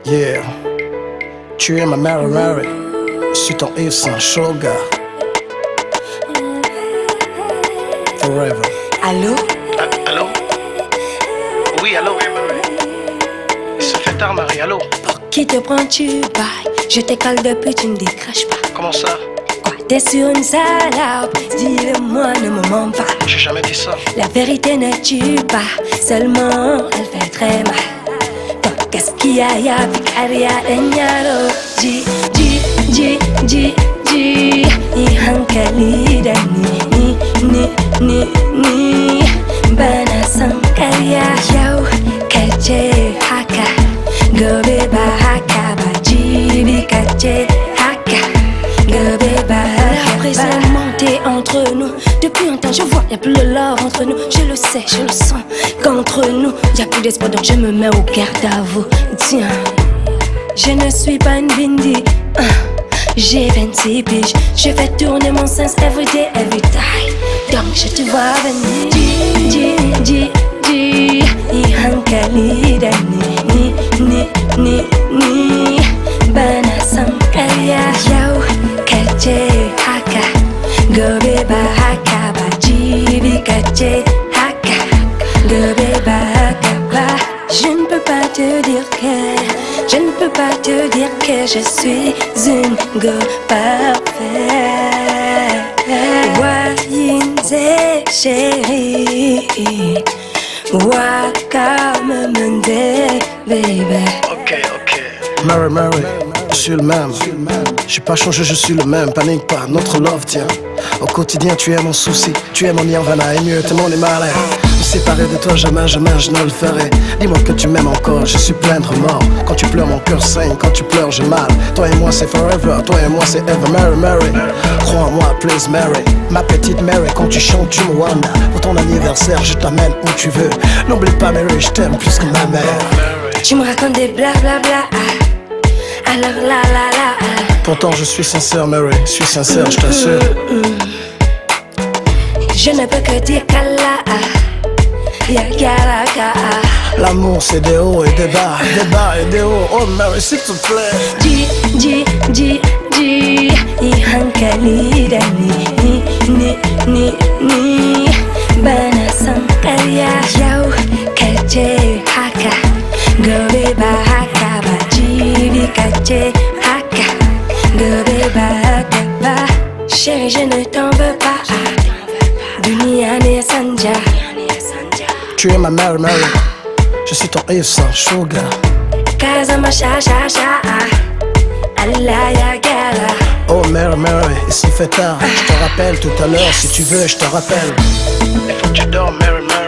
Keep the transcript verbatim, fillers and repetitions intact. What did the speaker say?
Yeah, tu es ma Mary Mary, je suis ton Yves Saint Sugar. Forever. Allô? Ah, allô? Oui, allô? Il se fait tard, Marie, allô? Pour qui te prends-tu, bye? Je t'écale depuis, tu ne décroches pas. Comment ça? Quoi, t'es sur une salope? Dis-le-moi, ne me mens pas. J'ai jamais dit ça. La vérité ne tue pas, seulement elle fait très mal. Donc qu'est-ce qu'il y a, y'a Picaria Enyaro? Ji, ji, ji, ji, ji. I hankali da ni, ni, ni, ni. Bana sankaria yau, kace haka. Gobe ba haka ba, jibi kace haka. Gobe ba haka. La prison est montée entre nous. Depuis un temps je vois, y'a plus de love entre nous. Je le sais, je le sens qu'entre nous y'a plus d'espoir, donc je me mets au garde à vous. Tiens, je ne suis pas une bindi, uh, j'ai vingt-six piges. Je fais tourner mon sens every day, every time. Donc je te vois venir. Ji, ji, ji, ji. I hankali da ni, ni, ni, ni. Bana sankaria yau, kace haka. Gobe ba haka ba, jibi kace haka. Gobe ba haka ba. Je ne peux pas te dire que, je ne peux pas te dire que je suis une go parfaite. Voyez chérie, waka me mende, baby. Ok, ok. Mary Mary, je suis le même. J'ai pas changé, je suis le même. Panique pas, notre love tient. Au quotidien, tu es mon souci, tu es mon nirvana et mieux, t'es mon Himalaya. Me séparer de toi, jamais, jamais je ne le ferai. Dis-moi que tu m'aimes encore, je suis plein de remords. Quand tu pleures, mon cœur saigne, quand tu pleures, j'ai mal. Toi et moi, c'est forever, toi et moi, c'est ever. Mary, Mary, crois-moi, please, Mary. Ma petite Mary, quand tu chantes, tu me wanda. Pour ton anniversaire, je t'amène où tu veux. N'oublie pas, Mary, je t'aime plus que ma mère. Tu me racontes des blablabla, alors la la la. Pourtant, je suis sincère, Mary, je suis sincère, je t'assure. Je ne peux que dire qu'Allah, Yagaraka. L'amour c'est des hauts et des bas, des bas et des hauts. Oh Mary, s'il te plaît. Ji, ji, ji, ji. I hankali da ni, ni, ni, ni. Bana sankaria yau, kace haka. Gobe ba haka ba, jibi kace haka. Gobe ba haka ba. Chérie, je ne t'en veux pas. Dunia ne sanja. Tu es ma Mary Mary, je suis ton Yves Saint Sugar. Kazama sha sha sha. Allah ya gala. Oh Mary Mary, il se fait tard. Je te rappelle tout à l'heure, si tu veux, je te rappelle. Il faut que tu dors, Mary Mary.